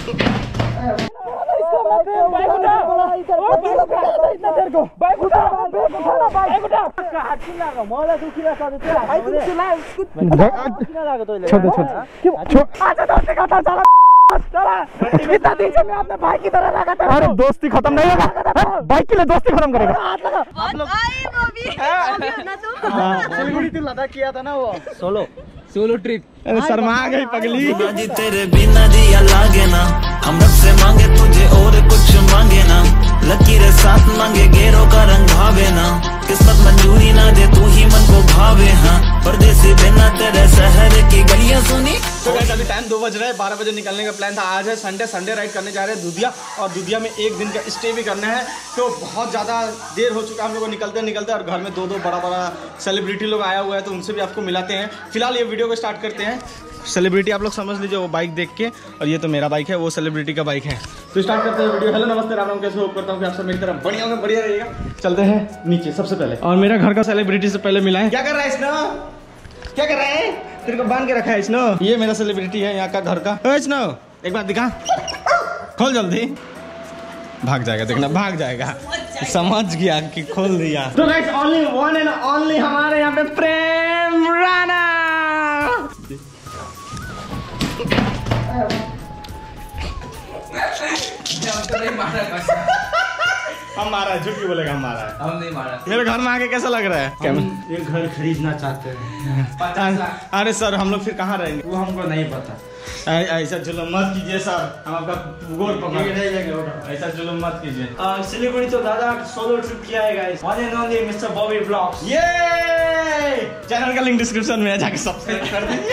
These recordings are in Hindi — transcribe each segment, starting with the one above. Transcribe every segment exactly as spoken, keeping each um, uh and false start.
भाई की तरह लगा था। अरे दोस्ती खत्म नहीं होगा, बाइक के लिए दोस्ती खत्म करेगा। सिलीगुड़ी तो लद्दाख किया था ना वो सोलो सोलो ट्रिप। शर्मा गई पगली। तेरे बिना दिया लागे ना, हम रब से मांगे तुझे और कुछ मांगे ना, लकीरें साथ मांगे गेरों का रंग भावे ना, किस्मत मंजूरी ना दे तू ही मन को भावे। हाँ परदेसी बिना तेरे शहर की गलियां सुनी। तो गाइस अभी टाइम दो बज रहा है, बारह बजे निकलने का प्लान था। आज है संडे, संडे राइड करने जा रहे हैं दुधिया, और दुधिया में एक दिन का स्टे भी करना है। तो बहुत ज़्यादा देर हो चुका है हम लोग को निकलते निकलते, और घर में दो दो बड़ा बड़ा सेलिब्रिटी लोग आया हुआ है, तो उनसे भी आपको मिलाते हैं। फिलहाल ये वीडियो को स्टार्ट करते हैं। सेलिब्रिटी आप लोग समझ लीजिए वो बाइक देख के, और ये तो मेरा बाइक है, वो सेलिब्रिटी का बाइक है। तो स्टार्ट करते हैं वीडियो। हेलो नमस्ते राम राम, कैसे होप करता हूँ कि आप सब मेरी तरफ बढ़िया होंगे, बढ़िया रहिएगा। चलते हैं नीचे सबसे पहले, और मेरा घर का सेलिब्रिटी से पहले मिला है। क्या कर रहा है इसने, क्या कर रहा है, तेरे को बांध के रखा है इसने। ये मेरा सेलिब्रिटी है यहाँ का, घर का। इसने एक बार दिखा, खोल जल्दी। भाग जाएगा, देखना भाग जाएगा, समझ गया कि खोल दिया। तो guys only one and only हमारे यहाँ पे प्रेम राणा। हम मारा है, झूठ क्यों बोलेगा, हम मारा है, हम नहीं मारा। मेरे घर में आके कैसा लग रहा है? हम ये घर खरीदना चाहते हैं। अरे सर हम लोग फिर कहाँ रहेंगे? वो हमको नहीं पता। ऐसा जुल्म मत कीजिए सर, हम आपका गोर पकड़ के नहीं लेंगे, ऐसा जुल्म मत कीजिए। सिलीगुड़ी तो दादा सोलो ट्रिप किया है guys, one and only mister Bobby blogs. ये चैनल का लिंक डिस्क्रिप्शन में है, जाके सब्सक्राइब कर दीजिए।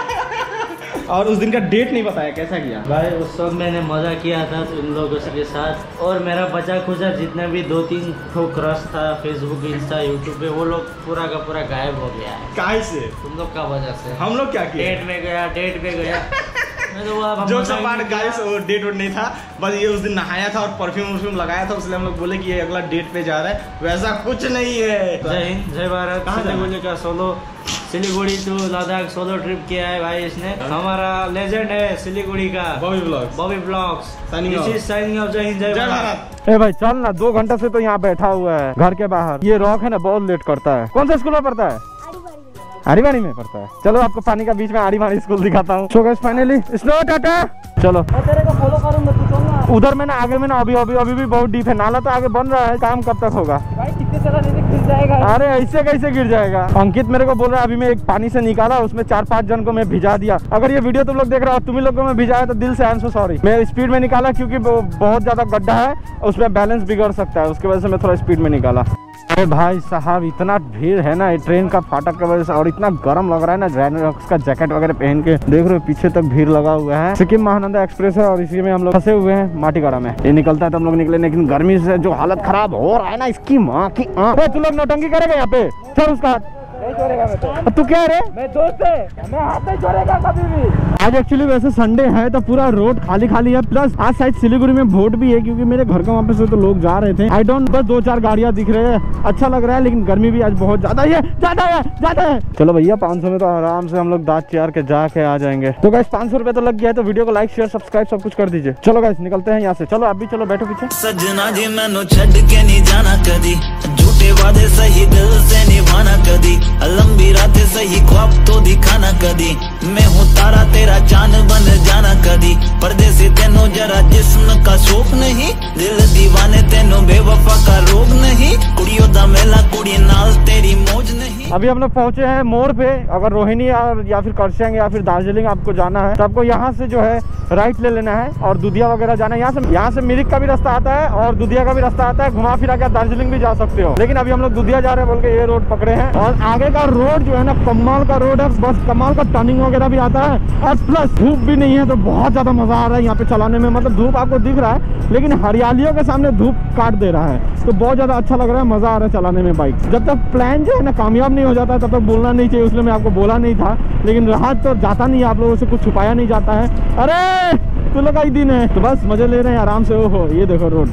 और उस दिन का डेट नहीं बताया, कैसा किया भाई? उस वक्त मैंने मजा किया था उन लोगों के साथ, और मेरा बचा खुचा जितने भी दो तीन ठो क्रश था फेसबुक इंस्टा यूट्यूब पे, वो लोग पूरा का पूरा गायब हो गया है। काहे से? तुम लोग का वजह से। हम लोग क्या किए? डेट में गया, डेट पे गया। मैं तो वो जो सब बात गाइस वो डेट वोट नहीं था, बस ये उस दिन नहाया था और परफ्यूम वर्फ्यूम लगाया था, इसलिए हम लोग बोले कि ये अगला डेट पे जा रहा है, वैसा कुछ नहीं है। जय हिंद, जय भारत। सिलीगुड़ी का solo, Siliguri to Ladakh solo trip किया है भाई इसने। हमारा लेजेंड है सिलीगुड़ी का Bobby blogs, Bobby blogs signing off. Signing off. जय हिंद, जय भारत। ए भाई चल ना, दो घंटे से तो यहाँ बैठा हुआ है घर के बाहर। ये रॉक है ना बहुत लेट करता है। कौन सा स्कूल में पढ़ता है? आड़ीबाड़ी में पढ़ता है। चलो आपको पानी का बीच में आड़ीबाड़ी स्कूल दिखाता हूँ। सो गाइस फाइनली स्नो टाटा, चलो तेरे को फॉलो करूंगा, तू चल ना। उधर में ना, आगे में ना, अभी अभी अभी भी बहुत डीप है नाला, तो आगे बन रहा है, काम कब तक होगा भाई? कितने चला नहीं गिर जाएगा। अरे ऐसे कैसे गिर जाएगा? अंकित मेरे को बोल रहा है अभी मैं एक पानी से निकाला, उसमें चार पांच जन को मैं भिजा दिया। अगर ये वीडियो तुम लोग देख रहे हो, तुम लोग को मैं भिजाया तो दिल से आई एम सो सॉरी। मैं स्पीड में निकाला क्योंकि बहुत ज्यादा गड्ढा है, उसमें बैलेंस बिगड़ सकता है, उसकी वजह से मैं थोड़ा स्पीड में निकाला। अरे भाई साहब इतना भीड़ है ना ट्रेन का फाटक की वजह से, और इतना गर्म लग रहा है ना, रैनॉक्स का जैकेट वगैरह पहन के देख रहे हो पीछे तक भीड़ लगा हुआ है। सिक्किम महानंदा एक्सप्रेस है और इसी में हम लोग फंसे हुए हैं माटीगढ़ में। ये निकलता है तो हम लोग निकले, लेकिन गर्मी से जो हालत खराब हो रहा है ना, इसकी माँ की आँख। तू लोग नौटंकी करेगा यहाँ पे? चल उसका नहीं छोड़ेगा मैं तो। तू क्या रे? मैं दोस्त है, मैं हाथ नहीं छोड़ेगा कभी भी। आज एक्चुअली वैसे संडे है तो पूरा रोड खाली खाली है, प्लस आज शायद सिलीगुड़ी में वोट भी है, क्योंकि मेरे घर के वहाँ पे से तो लोग जा रहे थे। आई डोंट, बस दो चार गाड़ियाँ दिख रहे हैं, अच्छा लग रहा है, लेकिन गर्मी भी आज बहुत ज्यादा है, ज्यादा है, ज्यादा है। चलो भैया पाँच सौ में तो आराम से हम लोग दाँत चार के जाके आ जाएंगे। तो गाइस पाँच सौ रुपए तो लग गया है, तो वीडियो को लाइक शेयर सब्सक्राइब सब कुछ कर दीजिए। चलो गाइस निकलते हैं यहाँ से। चलो आप भी चलो, बैठो पीछे। सजना जी मैनू छड़ के नहीं जाना कदी, झूठे वादे सही दिल से निभाना कदी, लंबी रातें सही ख्वाब तो दिखाना कदी, मैं हूँ तारा तेरा चांद बन जाना कदी, परदेसी तेनों जरा जिस्म का शौक नहीं, दिल दीवाने तेनों बेवफा का रोग नहीं, कुड़ियों दा मेला कुड़ी नाल तेरी मौज नहीं। अभी हम लोग पहुंचे हैं मोड़ पे। अगर रोहिणी या फिर करसियांग या फिर दार्जिलिंग आपको जाना है तो आपको यहाँ से जो है राइट ले लेना है और दुधिया वगैरह जाना है। यहाँ से यहाँ से मिरिक का भी रास्ता आता है और दुधिया का भी रास्ता आता है, घुमा फिरा के दार्जिलिंग भी जा सकते हो। लेकिन अभी हम लोग दुधिया जा रहे हैं बोल के ये रोड पकड़े हैं, और आगे का रोड जो है ना कमाल का रोड है, बस कमाल का टर्निंग वगैरह भी आता है, और प्लस धूप भी नहीं है, तो बहुत ज्यादा मजा आ रहा है यहाँ पे चलाने में। मतलब धूप आपको दिख रहा है लेकिन हरियालियों के सामने धूप काट दे रहा है, तो बहुत ज्यादा अच्छा लग रहा है, मजा आ रहा है चलाने में बाइक। जब तक प्लान जो है ना कामयाब नहीं हो जाता है तब तक बोलना नहीं चाहिए, इसलिए मैं आपको बोला नहीं था। लेकिन राहत तो जाता नहीं है, आप लोगों से कुछ छुपाया नहीं जाता है। अरे तो लगा ही दिन है, तो बस मजे ले रहे हैं आराम से। ओहो ये देखो रोड,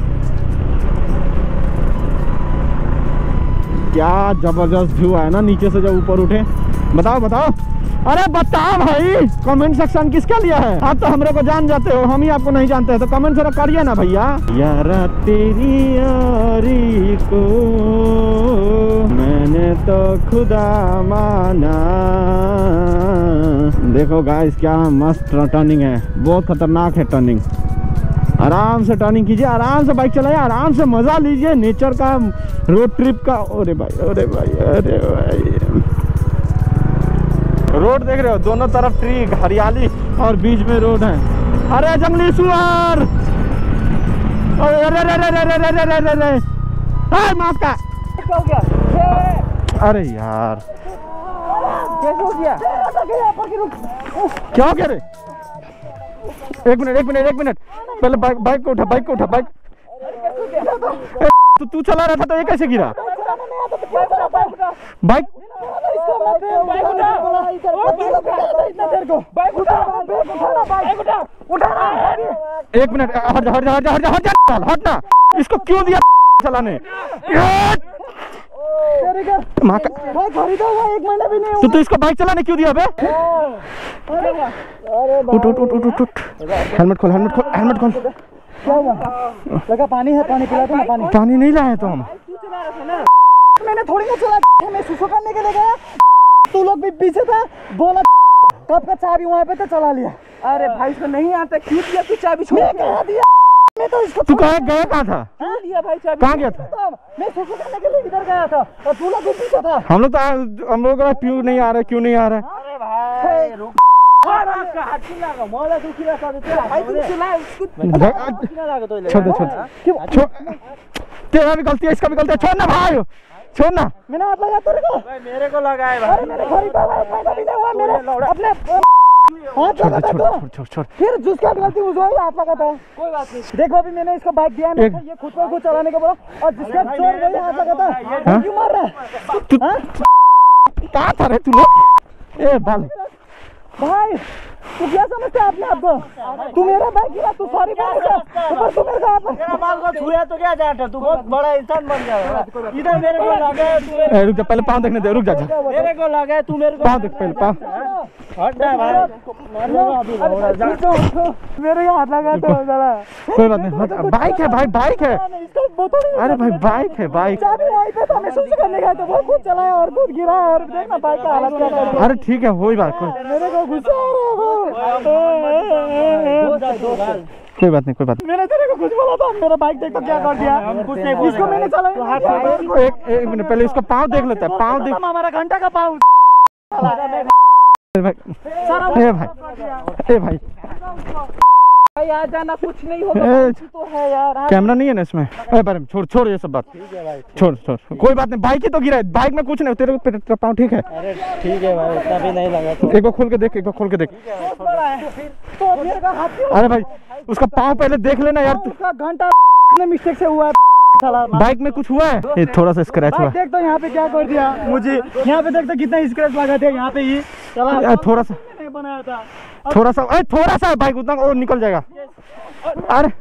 क्या जबरदस्त व्यू है ना नीचे से जब ऊपर उठे। बताओ बताओ अरे बताओ भाई, कमेंट सेक्शन किसका लिया है? आप तो हमरे को जान जाते हो, हम ही आपको नहीं जानते हैं, तो कमेंट जरा करिए ना भैया। यारा तेरी यारी को मैंने तो खुदा माना। देखो गाइस क्या मस्त टर्निंग है, बहुत खतरनाक है टर्निंग। आराम से टर्निंग कीजिए, आराम से बाइक चलाइए, आराम से मजा लीजिए नेचर का, रोड ट्रिप का। अरे भाई अरे भाई अरे भाई, रोड देख रहे हो, दोनों तरफ ट्री हरियाली और बीच में रोड है। अरे जंगली सुअर, अरे अरे अरे अरे अरे अरे अरे अरे अरे माफ का, अरे यार कैसे हो गया? क्या हो गया रे? एक मिनट एक मिनट एक मिनट, पहले बाइक बाइक को उठा, बाइक को उठा, बाइक। तो तू चला रहा था तो ये कैसे गिरा? बाइक एक मिनट, हट जा हट जा हट जा हट जा हट जा हट ना। इसको क्यों दिया चलाने? माँ का खरीदा हुआ एक महीना भी नहीं। तो तू इसको बाइक चलाने क्यों दिया बे? उठ उठ उठ उठ उठ, हेलमेट खोल हेलमेट खोल हेलमेट खोल। क्या हुआ? लगा पानी है, पानी पिला दो ना। पानी पानी नहीं लाए तो हम। मैंने थोड़ी ना चला, मैं सुसु करने के लिए गया, तू लोग भी पीछे था, बोला कब का चाबी वहाँ पे तो चला लिया। अरे भाई इसको नहीं आता, क्यों दिया तू चाबी? छोड़ दिया मैं तो इसको। तू कहाँ गया? कहाँ था? दिया भाई चाबी। कहाँ गया था? मैं सुसु करने के लिए इधर गया था और तू लोग भी पीछे था। हम लोग तो हम लोग का क्यों नहीं आ रहा, क्यों नहीं आ रहा? अरे भाई रुक, छोड़ दे छोड़, तेरा भी गलती है, इसका भी गलती है, छोड़ ना भाई, छोड़ ना। मैंने हाथ लगाया तेरे को? भाई मेरे को लगा है भाई, मेरे खरीदा हुआ एक महीना भी नहीं हुआ, मेरे अपने हाथ लगा था। छोड़ छोड़ छोड़, फिर जिसका गलती उसे ही हाथ लगा था। कोई बात नहीं, देखो अभी मैंने इसको बाइक दिया ना, ये खुद को खुद चलाने को बोला और जिसका चोर वही हाथ लगा था। क्यों मार रहा है तू? कहाँ था रे तू लोग? ए बाल भाई, तू क्या समझता है अपने आप को? तू मेरा बाइक गिरा, तू सॉरी बोल रहा है, ऊपर तू मेरे हाथ मेरा बाल को छुआ तो क्या जाता? तू बहुत बड़ा इंसान बन गया। इधर मेरे को लगा तू, ए रुक जा, पहले पाँव देखने दे, रुक जा जा। मेरे को लगा तू मेरे को पाँव देख पहले, पाँव। हट जा भाई, मेरे हाथ लगा तो जरा। कोई बात नहीं, हट, बाइक है भाई, बाइक है। अरे भाई बाइक है, बाइक। चाबी वहीं पे था, मैं महसूस करने गया तो वो खुद चलाया और खुद गिरा और देखना बाइक का हालत क्या है। अरे ठीक है, वही बात, कोई मेरे को गुस्सा आ रहा है। कोई बात नहीं, कोई बात मैंने तेरे को कुछ बोला था, मेरा बाइक देख तो क्या कर दिया? कुछ नहीं, इसको मैंने चलाया। एक एक मिनट पहले इसको पाँव देख लेता है, पाँव देख। हमारा घंटा का पाँव। ए भाई ए भाई ए भाई भाई आ जाना, कुछ नहीं होगा तो है यार। कैमरा नहीं है ना इसमें? अरे बारे छोड़ छोड़ ये सब बात, छोड़ छोड़, कोई बात नहीं, बाइक ही तो गिरा है, बाइक में कुछ नहीं, तेरे को पाँव ठीक है? अरे ठीक है भाई, इतना भी नहीं लगा तो। एक बार खोल के देख, एक बार खोल के देख। तो मेरे का हाथ क्यों? अरे भाई उसका पाँव पहले देख लेना यार। उसका घंटा मिस्टेक से हुआ है। बाइक में कुछ हुआ है? ये थोड़ा सा स्क्रैच हुआ। देख तो यहाँ पे क्या कर दिया मुझे, यहाँ पे देख तो कितना स्क्रैच लगा दिया यहाँ पे ही। चला थोड़ा सा नहीं बनाया था, थोड़ा सा अरे थोड़ा सा बाइक उतना और निकल जाएगा। अरे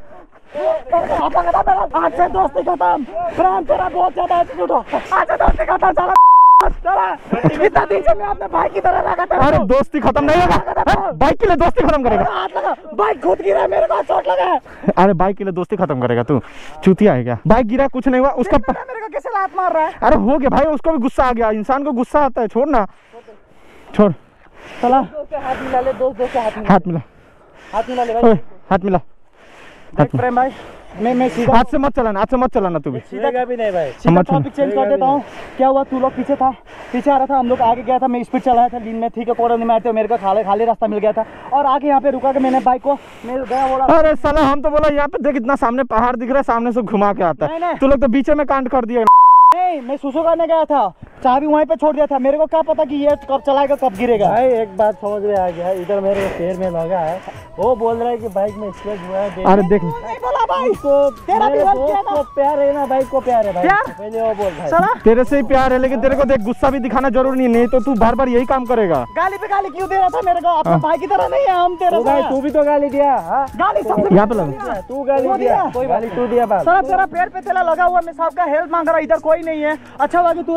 आज से दोस्ती खत्म, प्रेम तेरा बहुत ज्यादा एटीट्यूड हो, आज से दोस्ती खत्म। चला चला, इतना दिन से मैं अपने भाई की तरह लगा था। अरे दोस्ती खत्म नहीं होगा, बाइक के लिए दोस्ती खत्म करेगा? हाथ लगा, बाइक खुद गिरा, मेरे को चोट लगा है। अरे बाइक के लिए दोस्ती खत्म करेगा तू? चूतिया है क्या? बाइक गिरा, कुछ नहीं हुआ उसका। मेरे को कैसे लात मार रहा है? अरे हो गया भाई, उसको भी गुस्सा आ गया, इंसान को गुस्सा आता है, छोड़ ना, छोड़। चला हाथ मिला ले, दोस्त दोस्त हाथ मिला, हाथ मिला, हाथ मिला ले भाई, हाथ मिला। देख प्रेम भाई, मैं मैं सीधा हाथ से मत चलाना, हाथ से मत चलाना तू भी। सीधा भी नहीं भाई, सीधा टॉपिक चेंज कर देता हूँ। क्या हुआ, तू लोग पीछे था, पीछे आ रहा था, हम लोग आगे गया था, मैं स्पीड चलाया था, लीन में ठीक है, कोड़ा नहीं मारते, मेरे को खाली खाली रास्ता मिल गया था और आगे यहाँ पे रुका के मैंने बाइक को मैं गया बोला। अरे साला हम तो बोला यहाँ पे देख, इतना सामने पहाड़ दिख रहा है, सामने से घुमा के आता है, तू लोग तो बीच में कांड कर दिया। नहीं, मैं सुसु करने गया था, चाबी वहीं पे छोड़ दिया था, मेरे को क्या पता कि ये कब चलाएगा कब गिरेगा। भाई एक बात समझ में आ गया, इधर मेरे पैर में लगा है, वो बोल रहा है कि बाइक में स्क्रैच हुआ है। अरे देख, नहीं बोला भाई, तो तेरा भी दोस्त को प्यार है ना, बाइक को प्यार है भाई, पहले वो बोल भाई। चला तेरे से ही प्यार है, लेकिन तेरे को देख गुस्सा भी दिखाना जरूरी नहीं, नहीं तो तू बार बार यही काम करेगा। गाली पे गाली क्यों दे रहा था मेरे को? अपने भाई की तरह नहीं है हम तेरे भाई। तू भी तो गाली दिया, गाली सब यहाँ पे लगा, तू गाली दिया, कोई गाली तू दिया। सर तेरा पैर पे तेला लगा हुआ, मैं सबका हेल्प मांग रहा, इधर कोई नहीं है। अच्छा हुआ कि तू लोग जल्दी आ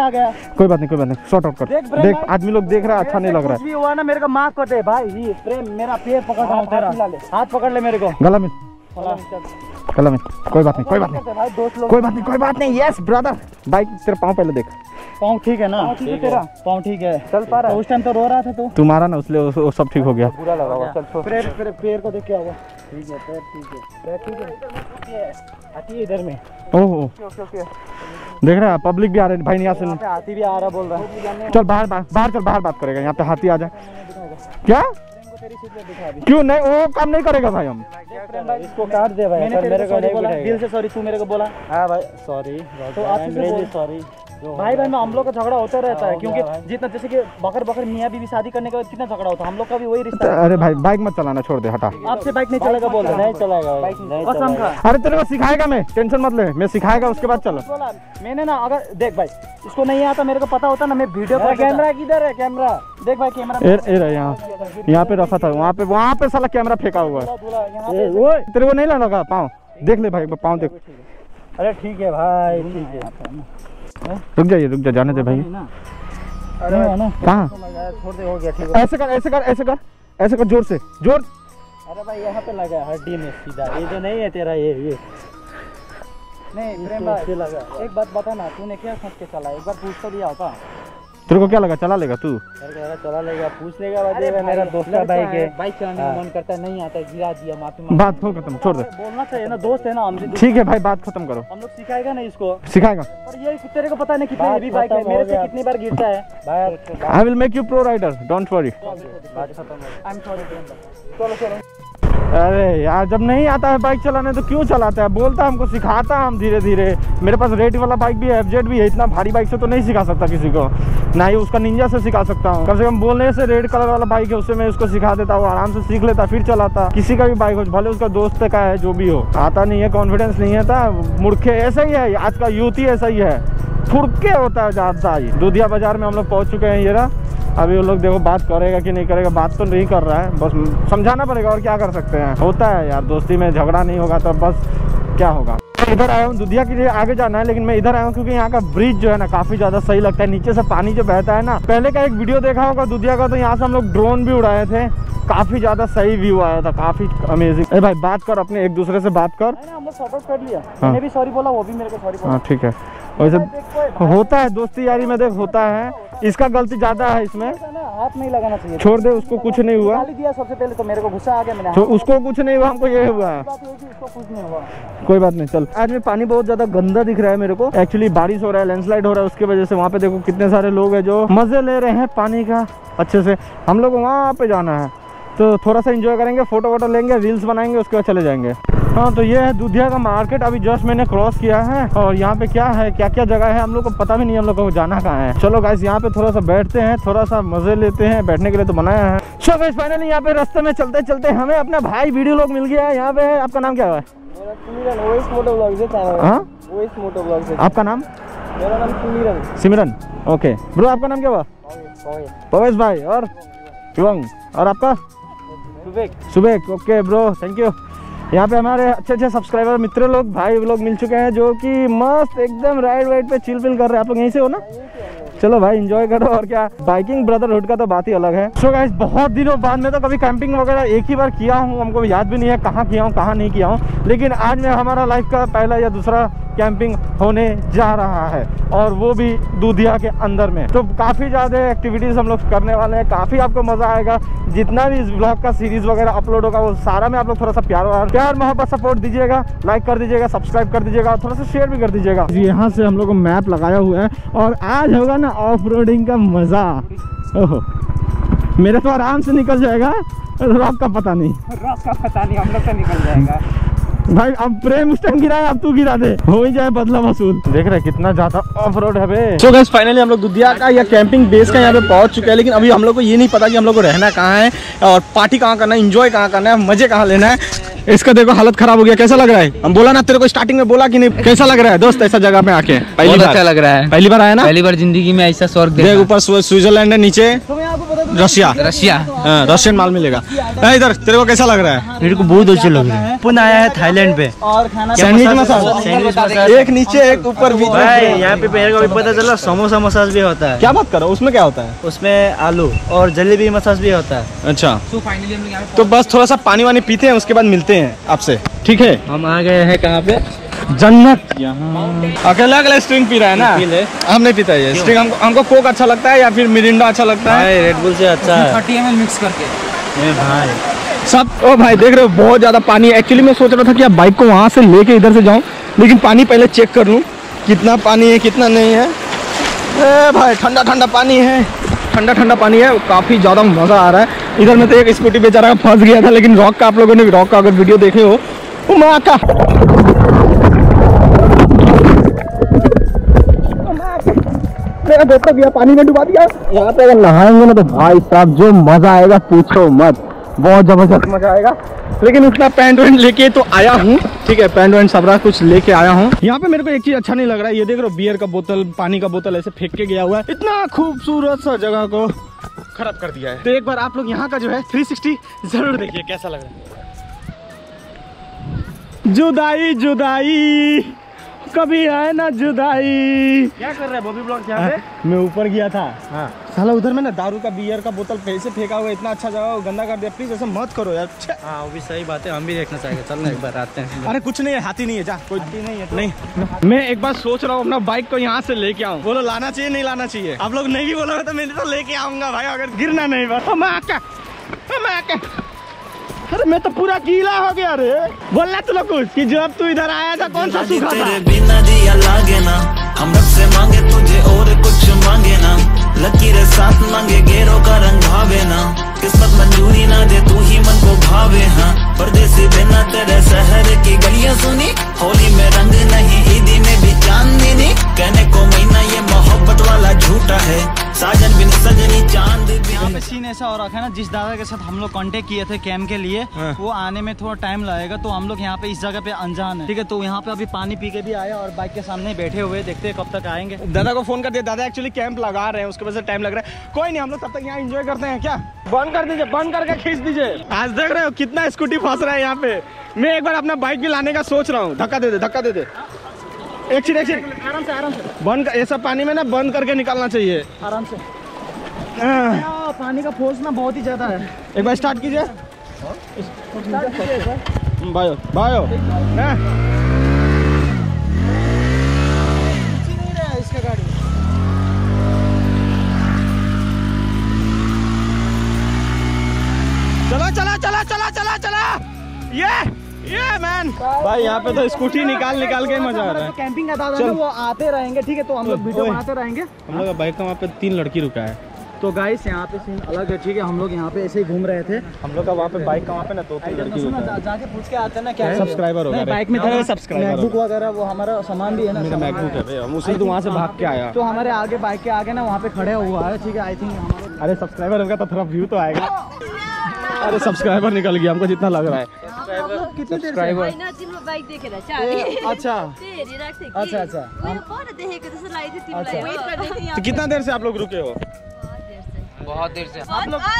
गया। कोई बात नहीं, कोई बात नहीं, शॉर्ट आउट कर। देख, देख आदमी लोग देख रहा है, अच्छा नहीं लग रहा कुछ भी हुआ ना मेरे को माफ कर दे भाई। ये प्रेम मेरा पैर पकड़ रहा हूं तेरा, हाथ पकड़ ले मेरे को, है। गला में गला में कोई बात नहीं, कोई बात नहीं भाई दोस्त लोग, कोई बात नहीं, कोई बात नहीं। Yes brother. बाइक तेरा पाँव पहले देख। पाँव ठीक है ना? ठीक है तेरा पाँव ठीक है, चल पा रहा है। उस टाइम तो रो रहा था तू, तुम्हारा ना उसलिए वो सब ठीक हो गया। बुरा लगा हुआ। चल छोड़, पैर पैर पैर को देख क्या हुआ? ठीक है पैर ठीक है, पैर ठीक है। आती है इधर में। ओह देख रहा है, पब्लिक भी आ रही है भाई, नहीं आ सकते। हाथी भी आ रहा बोल रहा है। चल बाहर बाहर बाहर चल, बाहर बात करेगा। यहाँ पे हाथी आ जाए क्या? क्यों नहीं, वो काम नहीं करेगा भाई। हम इसको काट दे भाई। मैंने मेरे को नहीं बोला, दिल से सॉरी। तू मेरे को बोला हाँ भाई सॉरी, तो आप सॉरी भाई। भाई में हम लोग का झगड़ा होता रहता है, क्योंकि जितना जैसे कि बकर बकर मियाँ बीवी शादी करने के बाद कितना झगड़ा होता है, हम लोग का भी वही रिश्ता है। अरे भाई बाइक मत चलाना, छोड़ दे, हटा। आपसे बाइक नहीं चलेगा बोल रहा? नहीं चलेगा कसम का। अरे तेरे को सिखाएगा, मैं टेंशन मत ले, मैं सिखाएगा उसके बाद चलो। बोला मैंने ना, अगर देख भाई इसको नहीं आता, मेरे को पता होता ना मैं वीडियो पर। कैमरा किधर है? कैमरा देख भाई, कैमरा ए रहा यहाँ, यहाँ पे रखा था, वहाँ पे वहाँ पे साला कैमरा फेंका हुआ है। तेरे को नहीं लगा पाँव? देख ले भाई पाँव देख। अरे ठीक है भाई, ठीक है। रुक जाइए, रुक जा, जाने दे भाई। अरे कहाँ? छोड़ दे, हो गया ठीक है। ऐसे कर, ऐसे कर, ऐसे कर, ऐसे कर, जोर से, जोर। अरे भाई यहाँ पे लगा हड्डी में सीधा, ये जो नहीं है तेरा, ये ये नहीं प्रेम भाई लगा। एक बात बता ना, तूने क्या सोच के चला? एक बार पूछ तो दिया होता। तेरे को क्या लगा चला लेगा तू? चला लेगा, पूछ लेगा। मेरा दोस्त का बाइक है, बाइक चलाने का मन करता है, नहीं आता, गिरा दिया, माफी। बात हो खत्म, छोड़ दे। बोलना चाहिए ना, दोस्त है ना हमसे। ठीक है भाई, बात खत्म करो। हम लोग सिखाएगा ना इसको, सिखाएगा। पर ये तेरे को पता नहीं कितनी हेवी बाइक है, मेरे से कितनी बार गिरता है। I will make you pro rider, don't worry. बात खत्म। I am sorry. चलो चलो। अरे यार, जब नहीं आता है बाइक चलाने तो क्यों चलाता है? बोलता हमको सिखाता हम धीरे धीरे। मेरे पास रेड वाला बाइक भी है, एफजेड भी है। इतना भारी बाइक से तो नहीं सिखा सकता किसी को, ना ही उसका निंजा से सिखा सकता हूँ। कम से कम बोलने से रेड कलर वाला बाइक है, उससे मैं उसको सिखा देता हूँ, आराम से सीख लेता, फिर चलाता। किसी का भी बाइक हो, भले उसका दोस्त का है, जो भी हो, आता नहीं है, कॉन्फिडेंस नहीं है था, मुड़के। ऐसा ही है आज का यूथ ही, ऐसा ही है, फुड़के होता है ज़्यादा ही। दूधिया बाजार में हम लोग पहुँच चुके हैं। ये रहा, अभी वो लोग देखो बात करेगा कि नहीं करेगा। बात तो नहीं कर रहा है, बस समझाना पड़ेगा, और क्या कर सकते हैं। होता है यार, दोस्ती में झगड़ा नहीं होगा तो बस क्या होगा। इधर आया हूँ, दुधिया के लिए आगे जाना है, लेकिन मैं इधर आया हूँ क्योंकि यहाँ का ब्रिज जो है ना काफी ज्यादा सही लगता है। नीचे से पानी जो बहता है ना, पहले का एक वीडियो देखा होगा दुधिया का, तो यहाँ से हम लोग ड्रोन भी उड़ाए थे, काफी ज्यादा सही व्यू आया था, काफी अमेजिंग। अरे भाई बात कर, अपने एक दूसरे से बात कर। हम लोग सॉर्ट आउट कर लिया, मैंने भी सॉरी बोला, वो भी मेरे को सॉरी बोला। हाँ ठीक है, वैसे होता है दोस्ती यारी में, देख होता है। इसका गलती ज्यादा है इसमें, हाथ नहीं लगाना चाहिए। छोड़ दे उसको, कुछ नहीं हुआ। गाली दिया सबसे पहले तो मेरे को गुस्सा आ गया, मैंने तो उसको कुछ नहीं हुआ, हमको ये हुआ है। उसको कुछ नहीं हुआ, कोई बात नहीं। चल, आज में पानी बहुत ज्यादा गंदा दिख रहा है मेरे को। एक्चुअली बारिश हो रहा है, लैंडस्लाइड हो रहा है, उसकी वजह से। वहाँ पे देखो कितने सारे लोग हैं जो मजे ले रहे हैं पानी का अच्छे से। हम लोग वहाँ पे जाना है, तो थोड़ा सा एंजॉय करेंगे, फोटो वोटो लेंगे, रील्स बनाएंगे, उसके बाद चले जाएंगे। हाँ, तो ये है दुधिया का मार्केट। अभी जस्ट मैंने क्रॉस किया है, और यहाँ पे क्या है, क्या क्या जगह है, हम लोग को पता भी नहीं, हम लोग को जाना कहाँ है। चलो गाइस, यहाँ पे थोड़ा सा बैठते हैं, थोड़ा सा मजे लेते हैं, बैठने के लिए तो बनाया है। सो गाइस फाइनली यहाँ पे रास्ते में चलते चलते हमें अपना भाई वीडियो लोग मिल गया है। यहाँ पे आपका नाम क्या है? आपका नाम? मेरा नाम सिमरन। सिमरन, ओके ब्रो। आपका नाम क्या हुआ? पवेश भाई। और शिवंग। और आपका? Subek. Subek, okay bro, thank you. यहाँ पे हमारे अच्छे अच्छे सब्सक्राइबर मित्र लोग, भाई लोग मिल चुके हैं, जो कि मस्त एकदम राइड वाइड पे चिल पिल कर रहे हैं। आप लोग यहीं से हो ना? चलो भाई एंजॉय करो, और क्या। बाइकिंग ब्रदरहुड का तो बात ही अलग है। सो गाइस, बहुत दिनों बाद में तो कभी कैंपिंग वगैरह एक ही बार किया हूँ, हमको याद भी नहीं है कहाँ किया हूँ कहाँ नहीं किया हूँ, लेकिन आज में हमारा लाइफ का पहला या दूसरा कैंपिंग होने जा रहा है, और वो भी दूधिया के अंदर में। तो काफ़ी ज़्यादा एक्टिविटीज़ हम लोग करने वाले हैं, काफ़ी आपको मज़ा आएगा। जितना भी इस ब्लॉग का सीरीज़ वगैरह अपलोड होगा, वो सारा में आप लोग थोड़ा सा प्यार और प्यार मोहब्बत सपोर्ट दीजिएगा, लाइक कर दीजिएगा, सब्सक्राइब कर दीजिएगा, और थोड़ा सा शेयर भी कर दीजिएगा। यहाँ से हम लोग को मैप लगाया हुआ है, और आज होगा ना ऑफ रोडिंग का मज़ा। ओहो, मेरे तो आराम से निकल जाएगा, रॉक का पता नहीं, रॉक का पता नहीं, हम लोग का निकल जाएगा भाई। अब प्रेम उस टाइम गिरा है, अब तू गिरा दे, हो ही जाए बदला वसूल। देख रहे कितना ज्यादा ऑफ रोड है बे। सो गाइस फाइनली हम लोग दुधिया का या कैंपिंग बेस का यहाँ पे पहुंच चुके हैं, लेकिन अभी हम लोग को ये नहीं पता कि हम लोग को रहना कहाँ है, और पार्टी कहाँ करना है, एंजॉय कहाँ करना है, मजे कहाँ लेना है। इसका देखो हालत खराब हो गया। कैसा लग रहा है? हम बोला ना तेरे को स्टार्टिंग में, बोला कि नहीं? कैसा लग रहा है दोस्त ऐसा जगह पे आके? पहली बार अच्छा लग रहा है, पहली बार आया ना? पहली बार जिंदगी में ऐसा स्वर्ग देख, ऊपर स्विट्जरलैंड है, नीचे तुम यहाँ रशिया रशिया हाँ, रशियन माल मिलेगा। इधर तेरे को कैसा लग रहा है? मेरे को बहुत अच्छे लग रहा है। पुन आया है थाईलैंड पे और खाना सैंडविच मसाज, सैंडविच मसाज। एक नीचे एक ऊपर भी। भाई यहाँ पे मेरे को भी पता चला समोसा मसाज भी होता है। क्या बात करो, उसमें क्या होता है? उसमें आलू और जलेबी मसाज भी होता है। अच्छा, तो फाइनली हम लोग यहाँ तो बस थोड़ा सा पानी वानी पीते हैं, उसके बाद मिलते हैं आपसे, ठीक है? हम आ गए हैं कहाँ पे? जन्नत। यहाँ अकेला अकेला स्ट्रिंग पी रहा है ना? हम नहीं पीता ये स्ट्रिंग। हमको हमको कोक अच्छा लगता है या फिर मिरिंडा अच्छा लगता है? रेड बुल से अच्छा है। थर्टी एम एल मिक्स करके ए भाई सब। ओ भाई देख रहे हो बहुत ज्यादा पानी। एक्चुअली मैं सोच रहा था कि आप बाइक को वहाँ से लेके इधर से जाऊँ, लेकिन पानी पहले चेक कर लूँ कितना पानी है कितना नहीं है। ए भाई ठंडा ठंडा पानी है, ठंडा ठंडा पानी है, काफ़ी ज़्यादा मज़ा आ रहा है। इधर में तो एक स्कूटी बेचारा फंस गया था, लेकिन रॉक का आप लोगों ने रॉक का अगर वीडियो देखे हो, वो माँ का मेरा दोस्त गया पानी में डुबा दिया। यहाँ पे अगर नहाएंगे ना तो भाई साहब जो मज़ा आएगा पूछो मत, बहुत ज़बरदस्त मज़ा आएगा। लेकिन उतना पैंट वैंट लेके तो आया हूँ, ठीक है, पैंट वैंट सब कुछ लेके आया हूँ। यहाँ पे मेरे को एक चीज अच्छा नहीं लग रहा है, ये देख रहे हो बियर का बोतल, पानी का बोतल ऐसे फेंक के गया हुआ है। इतना खूबसूरत सा जगह को खराब कर दिया है। तो एक बार आप लोग यहाँ का जो है थ्री सिक्सटी जरूर देखिए कैसा लग रहा है। जुदाई जुदाई कभी है ना जुदाई। क्या कर रहा है बॉबी ब्लॉग यहाँ पे? मैं ऊपर गया था, हाँ साला उधर में ना दारू का बियर का बोतल पैसे फेंका हुआ, इतना अच्छा जगह को गंदा कर दिया। प्लीज ऐसा मत करो यार। हाँ वो भी सही बात है, हम भी देखना चाहेंगे। चल ना एक बार आते हैं। अरे कुछ नहीं है, हाथी नहीं है, जा कोई हाथी नहीं है तो। नहीं, मैं एक बार सोच रहा हूँ अपना बाइक को यहाँ से लेके आऊँ। बोलो लाना चाहिए नहीं लाना चाहिए? आप लोग नहीं भी बोलोगे तो मैं तो लेके आऊंगा भाई, अगर गिरना नहीं बस। अरे मैं तो पूरा गीला हो गया रे। बोलना तू लोग कुछ कि जब तू इधर आया था कौन सा सूखा था? बिना दिया लागे ना, हम रब से मांगे तुझे और कुछ मांगे ना। लकीरें साथ मांगे गेरों का रंग भावे ना, किस्मत मंजूरी ना दे तू ही मन को भावे। हाँ परदेसी बिना तेरे शहर की गलियां सुनी, होली में रंग नहीं ईदी में भी चांदनी। कहने को महीना ये मोहब्बत वाला झूठा है, साजन बिन सजनी चांद। यहाँ पे सीन ऐसा हो रखा है ना, जिस दादा के साथ हम लोग कांटेक्ट किए थे कैंप के लिए, हाँ। वो आने में थोड़ा टाइम लगेगा, तो हम लोग यहाँ पे इस जगह पे अनजान है, ठीक है। तो यहाँ पे अभी पानी पी के भी आया और बाइक के सामने बैठे हुए, देखते हैं कब तक आएंगे। दादा को फोन कर दिया, दादा एक्चुअली कैंप लगा रहे हैं, उसके वजह से टाइम लग रहा है। कोई नहीं, हम लोग तब तक यहाँ एंजॉय करते हैं। क्या बंद कर दीजिए, बंद करके खींच दीजिए। आज देख रहे हो कितना स्कूटी फंस रहा है यहाँ पे। मैं एक बार अपना बाइक भी लाने का सोच रहा हूँ। धक्का दे दे, धक्का दे दे। एक चीज एक चीज आराम से आराम से बंद, ये सब पानी में ना बंद करके निकालना चाहिए। आराम से। हाँ। पानी का फोर्स ना बहुत ही ज्यादा है। एक बार स्टार्ट कीजिए भाइयों भाइयों। हाँ। इसका गाड़ी चला चला चला चला चला चला ये ये मैन भाई, यहाँ पे तो स्कूटी निकाल निकाल के मजा आ रहा है। कैंपिंग का दादा है, वो आते रहेंगे, ठीक है। तो हम लोग वीडियो बनाते रहेंगे। हम लोग का बाइक का वहाँ पे तीन लड़की रुका है। तो गाइस यहाँ पे सीन अलग है, ठीक है। हम लोग यहाँ पे ऐसे ही घूम रहे थे। हम लोग का वहाँ पे बाइक का वहाँ पे ना दो तीन लड़की रुका है। जाके पूछ के आते हैं ना क्या सब्सक्राइबर होगा बाइक में था सब्सक्राइबर मैकबुक वगैरह, वो हमारा सामान भी है ना। मेरा मैकबुक है भैया, उसी तो वहाँ से भाग के आया। तो हमारे आगे बाइक के आगे ना वहाँ पे खड़े हुआ है, ठीक है। आई थिंक हमारे अरे सब्सक्राइबर होगा तो थोड़ा व्यू तो आएगा। अरे सब्सक्राइबर निकल गया हमको जितना लग रहा है। कितनी देर से अच्छा अच्छा अच्छा तो कितना देर से आप लोग रुके हो? बहुत देर से। आप लोग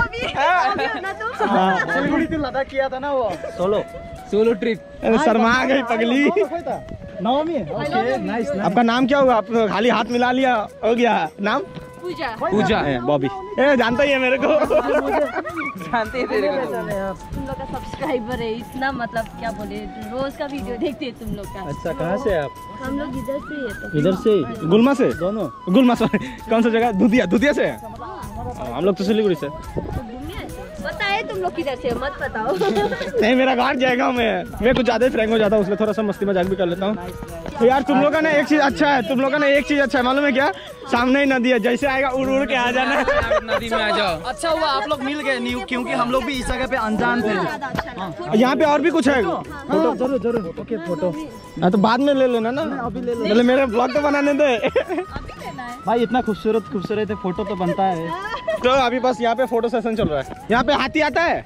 सिलीगुड़ी से लद्दाख किया था ना वो सोलो सोलो ट्रिप। शर्मा गई पगली। Navami okay nice. आपका नाम क्या हुआ? आप खाली हाथ मिला लिया हो गया। नाम पूजा पूजा है बॉबी। ए जानता ही है मेरे को। जानते हैं तेरे को। तुम लोग का सब्सक्राइबर है, इतना मतलब क्या बोले, रोज का वीडियो देखते हैं तुम लोग का। अच्छा कहाँ से आप? हम लोग इधर से है तो इधर से? गुलमा से? दोनों गुलमा से कौन सा जगह? दुधिया दुधिया से? हम लोग तो सिलीगुड़ी से। बताए तुम लोग किधर से, मत बताओ। नहीं मेरा घाट जाएगा, मैं मैं कुछ ज्यादा ही फ्रैंक हो जाता हूँ, उसमें थोड़ा सा मस्ती मजाक भी कर लेता हूँ। तो यार तुम लोग का ना एक चीज अच्छा है, तुम लोग का ना एक चीज अच्छा है, मालूम है क्या? सामने ही नदी है, जैसे आएगा उड़ उड़ के आ जाना। नदी में आ जाओ। अच्छा हुआ आप लोग मिल गए, न्यू क्योंकि हम लोग भी इस जगह पे अनजान थे। यहाँ पे और भी कुछ है? फोटो जरूर जरूर ओके फोटो। हाँ तो बाद में ले लेना ना, अभी ले पहले मेरे ब्लॉग तो बनाने दे। भाई इतना खूबसूरत खूबसूरत है, फोटो तो बनता है। तो अभी बस यहाँ पे फोटो सेशन चल रहा है। यहाँ पे हाथी आता है?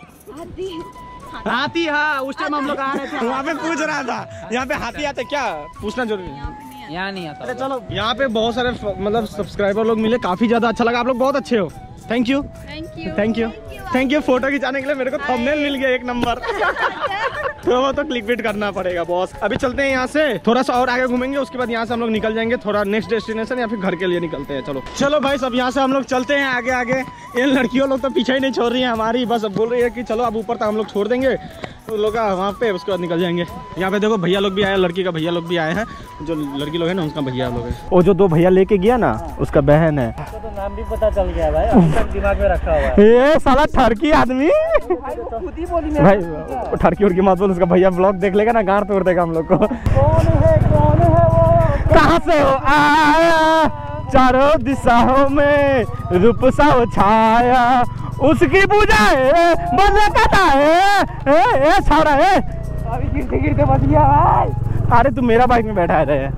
हाथी हाँ, उस टाइम हम लोग आ रहे थे वहाँ पे पूछ रहा था यहाँ पे हाथी आता है क्या? पूछना जरूरी है। यहाँ नहीं आता। अरे चलो यहाँ पे बहुत सारे मतलब सब्सक्राइबर लोग मिले, काफी ज्यादा अच्छा लगा। आप लोग बहुत अच्छे हो, thank you thank you thank you thank you. Photo खिंचाने के लिए मेरे को थंबनेल मिल गया एक नंबर। तो वो तो क्लिक बिट करना पड़ेगा बॉस। अभी चलते हैं यहाँ से, थोड़ा सा और आगे घूमेंगे, उसके बाद यहाँ से हम लोग निकल जाएंगे थोड़ा नेक्स्ट डेस्टिनेशन या फिर घर के लिए निकलते हैं। चलो चलो भाई सब यहाँ से हम लोग चलते हैं आगे आगे। इन लड़कियों लोग तो पीछे ही नहीं छोड़ रही है हमारी, बस अब बोल रही है कि चलो अब ऊपर तक हम लोग छोड़ देंगे तो लोग वहाँ पे, उसके बाद निकल जाएंगे। यहाँ पे देखो भैया लोग भी आए, लड़की का भैया लोग भी आए हैं, जो लड़की लोग है ना उसका भैया लोग है। वो जो दो भैया लेके गया ना उसका बहन है। तो नाम भी पता चल गया भाई, अभी तक दिमाग में रखा हुआ है। ये साला ठरकी आदमी खुद ही बोली भाई, ठरकी उड़की मत बोल, उसका भैया ब्लॉग देख लेगा ना गांड तोड़ देगा हम लोग को। कौन है कौन है वो, कहाँ से हो आया, चारों दिशाओं में रूप सा छाया, उसकी पूजा है बदले कथा है। ए, ए, छाड़ा है अभी गिरते गिरते बच गया भाई। अरे तू मेरा बाइक में बैठा है रे।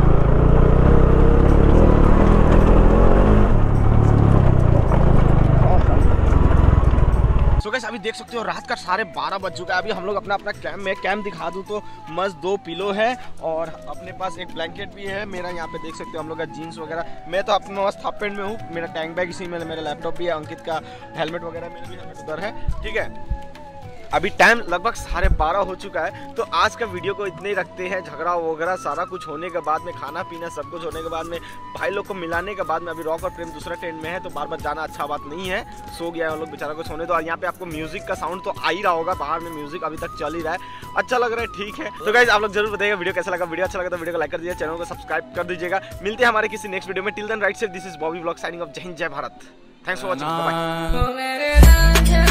सो गाइस अभी देख सकते हो रात का साढ़े बारह बज चुका है। अभी हम लोग अपना अपना कैंप में कैंप दिखा दूं तो मस्त दो पिलो है और अपने पास एक ब्लैंकेट भी है। मेरा यहाँ पे देख सकते हो हम लोग का जीन्स वगैरह, मैं तो अपने मस्त हाफ पैंट में हूँ, मेरा टैंक बैग इसी में, मेरा लैपटॉप भी है, अंकित का हेलमेट वगैरह, मेरा भी हेलमेट उधर है। ठीक है अभी टाइम लगभग साढ़े बारह हो चुका है, तो आज का वीडियो को इतने ही रखते हैं। झगड़ा वगैरह सारा कुछ होने के बाद में, खाना पीना सब कुछ होने के बाद में, भाई लोग को मिलाने के बाद में, अभी रॉक और प्रेम दूसरा टेंट में है तो बार बार जाना अच्छा बात नहीं है। सो गया है वो लोग बेचारा को सोने दो। और यहाँ पे आपको म्यूजिक का साउंड तो आ ही रहा होगा, बाहर में म्यूजिक अभी तक चल ही रहा है, अच्छा लग रहा है। ठीक है तो गाइस आप लोग जरूर बताइएगा वीडियो कैसा लगा। वीडियो अच्छा लगा तो वीडियो को लाइक कर दीजिए, चैनल को सब्सक्राइब कर दीजिएगा। मिलते हैं हमारे किसी नेक्स्ट वीडियो में। Till then ride safe, this is Bobby vlog signing off. जय हिंद जय Bharat. Thanks for watching, bye bye.